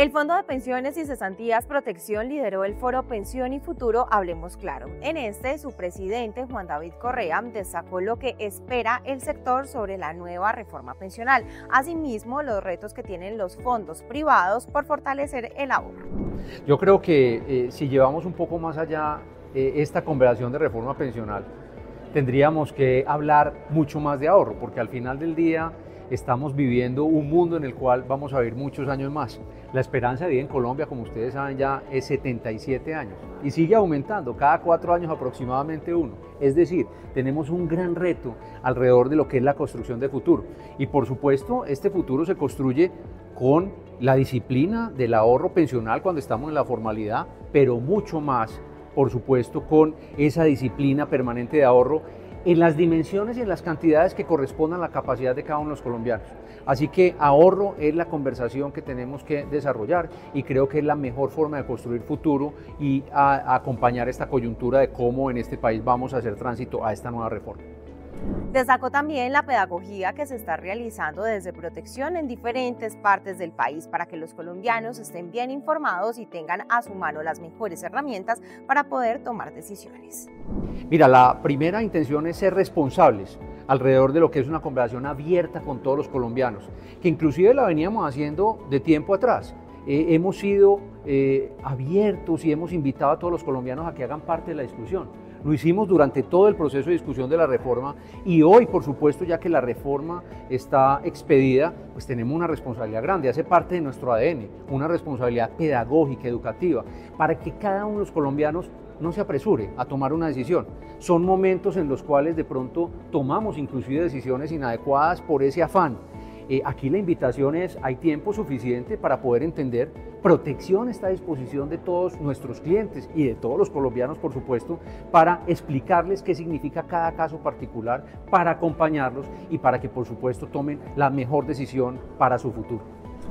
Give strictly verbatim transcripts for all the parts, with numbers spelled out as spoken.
El Fondo de Pensiones y Cesantías Protección lideró el foro Pensión y Futuro Hablemos Claro. En este, su presidente, Juan David Correa, destacó lo que espera el sector sobre la nueva reforma pensional, asimismo los retos que tienen los fondos privados por fortalecer el ahorro. Yo creo que eh, si llevamos un poco más allá eh, esta conversación de reforma pensional, tendríamos que hablar mucho más de ahorro, porque al final del día estamos viviendo un mundo en el cual vamos a vivir muchos años más. La esperanza de vida en Colombia, como ustedes saben, ya es setenta y siete años y sigue aumentando, cada cuatro años aproximadamente uno. Es decir, tenemos un gran reto alrededor de lo que es la construcción de futuro. Y por supuesto, este futuro se construye con la disciplina del ahorro pensional cuando estamos en la formalidad, pero mucho más, por supuesto, con esa disciplina permanente de ahorro en las dimensiones y en las cantidades que correspondan a la capacidad de cada uno de los colombianos. Así que ahorro es la conversación que tenemos que desarrollar y creo que es la mejor forma de construir futuro y a, a acompañar esta coyuntura de cómo en este país vamos a hacer tránsito a esta nueva reforma. Destacó también la pedagogía que se está realizando desde Protección en diferentes partes del país para que los colombianos estén bien informados y tengan a su mano las mejores herramientas para poder tomar decisiones. Mira, la primera intención es ser responsables alrededor de lo que es una conversación abierta con todos los colombianos, que inclusive la veníamos haciendo de tiempo atrás. Eh, hemos sido eh, abiertos y hemos invitado a todos los colombianos a que hagan parte de la discusión. Lo hicimos durante todo el proceso de discusión de la reforma y hoy, por supuesto, ya que la reforma está expedida, pues tenemos una responsabilidad grande, hace parte de nuestro A D N, una responsabilidad pedagógica, educativa, para que cada uno de los colombianos no se apresure a tomar una decisión. Son momentos en los cuales de pronto tomamos inclusive decisiones inadecuadas por ese afán. Eh, aquí la invitación es, hay tiempo suficiente para poder entender, Protección está a disposición de todos nuestros clientes y de todos los colombianos, por supuesto, para explicarles qué significa cada caso particular, para acompañarlos y para que, por supuesto, tomen la mejor decisión para su futuro.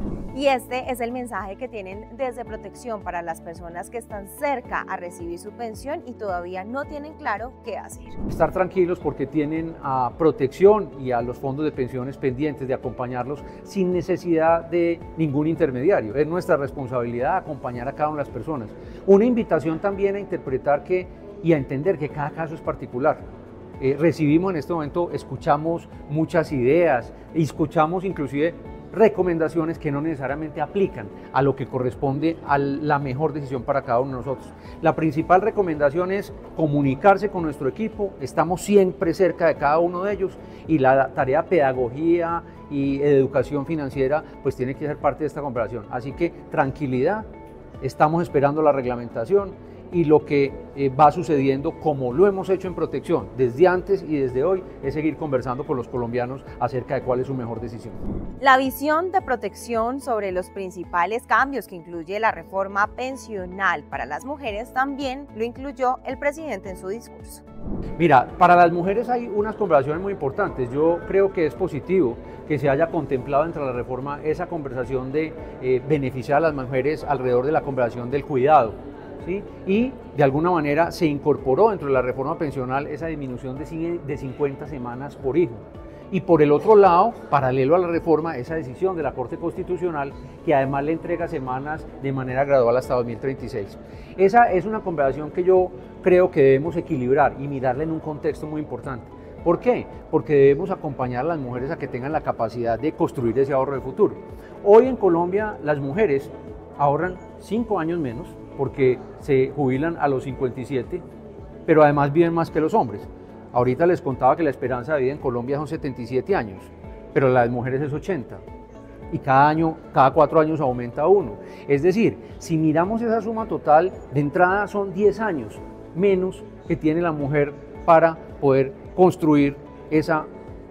Y este es el mensaje que tienen desde Protección para las personas que están cerca a recibir su pensión y todavía no tienen claro qué hacer. Estar tranquilos porque tienen a Protección y a los fondos de pensiones pendientes de acompañarlos sin necesidad de ningún intermediario. Es nuestra responsabilidad acompañar a cada una de las personas. Una invitación también a interpretar que, y a entender que cada caso es particular. Eh, recibimos en este momento, escuchamos muchas ideas, y escuchamos inclusive recomendaciones que no necesariamente aplican a lo que corresponde a la mejor decisión para cada uno de nosotros. La principal recomendación es comunicarse con nuestro equipo, estamos siempre cerca de cada uno de ellos y la tarea de pedagogía y educación financiera pues tiene que ser parte de esta conversación. Así que tranquilidad, estamos esperando la reglamentación y lo que eh, va sucediendo, como lo hemos hecho en Protección desde antes y desde hoy, es seguir conversando con los colombianos acerca de cuál es su mejor decisión. La visión de Protección sobre los principales cambios que incluye la reforma pensional para las mujeres también lo incluyó el presidente en su discurso. Mira, para las mujeres hay unas conversaciones muy importantes. Yo creo que es positivo que se haya contemplado entre la reforma esa conversación de eh, beneficiar a las mujeres alrededor de la conversación del cuidado. ¿Sí? Y de alguna manera se incorporó dentro de la reforma pensional esa disminución de cincuenta semanas por hijo. Y por el otro lado, paralelo a la reforma, esa decisión de la Corte Constitucional que además le entrega semanas de manera gradual hasta dos mil treinta y seis. Esa es una conversación que yo creo que debemos equilibrar y mirarla en un contexto muy importante. ¿Por qué? Porque debemos acompañar a las mujeres a que tengan la capacidad de construir ese ahorro de futuro. Hoy en Colombia las mujeres ahorran cinco años menos, porque se jubilan a los cincuenta y siete, pero además viven más que los hombres. Ahorita les contaba que la esperanza de vida en Colombia son setenta y siete años, pero la de las mujeres es ochenta. Y cada año, cada cuatro años aumenta uno. Es decir, si miramos esa suma total, de entrada son diez años menos que tiene la mujer para poder construir esa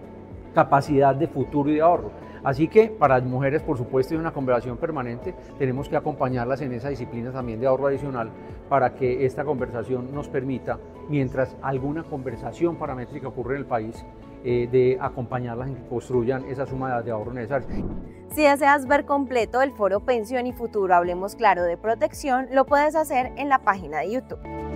capacidad de futuro y de ahorro. Así que para las mujeres, por supuesto, es una conversación permanente, tenemos que acompañarlas en esa disciplina también de ahorro adicional para que esta conversación nos permita, mientras alguna conversación paramétrica ocurre en el país, eh, de acompañarlas en que construyan esa suma de ahorro necesaria. Si deseas ver completo el foro Pensión y Futuro Hablemos Claro de Protección, lo puedes hacer en la página de YouTube.